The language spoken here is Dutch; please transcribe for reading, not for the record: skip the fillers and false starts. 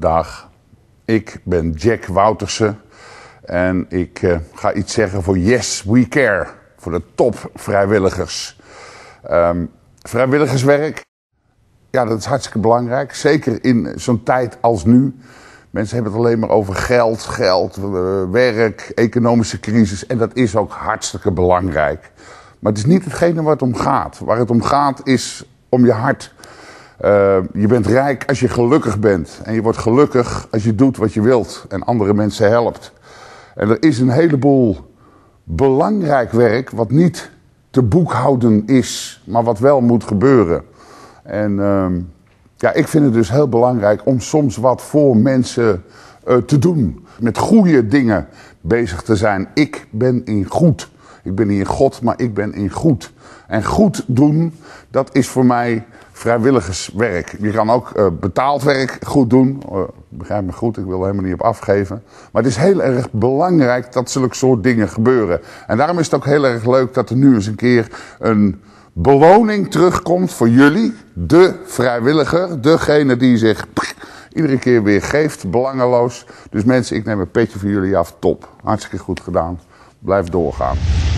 Dag, ik ben Jack Woutersen en ik ga iets zeggen voor Yes We Care, voor de top vrijwilligers. Vrijwilligerswerk, ja, dat is hartstikke belangrijk, zeker in zo'n tijd als nu. Mensen hebben het alleen maar over geld, werk, economische crisis en dat is ook hartstikke belangrijk. Maar het is niet hetgene waar het om gaat. Waar het om gaat is om je hart. Je bent rijk als je gelukkig bent. En je wordt gelukkig als je doet wat je wilt en andere mensen helpt. En er is een heleboel belangrijk werk wat niet te boekhouden is, maar wat wel moet gebeuren. En ja, ik vind het dus heel belangrijk om soms wat voor mensen te doen. Met goede dingen bezig te zijn. Ik ben in goed. Ik ben niet in God, maar ik ben in goed. En goed doen, dat is voor mij vrijwilligerswerk. Je kan ook betaald werk goed doen. Begrijp me goed, ik wil er helemaal niet op afgeven. Maar het is heel erg belangrijk dat zulke soort dingen gebeuren. En daarom is het ook heel erg leuk dat er nu eens een keer een beloning terugkomt voor jullie. De vrijwilliger, degene die zich iedere keer weer geeft, belangeloos. Dus mensen, ik neem een petje voor jullie af. Top, hartstikke goed gedaan. Blijf doorgaan.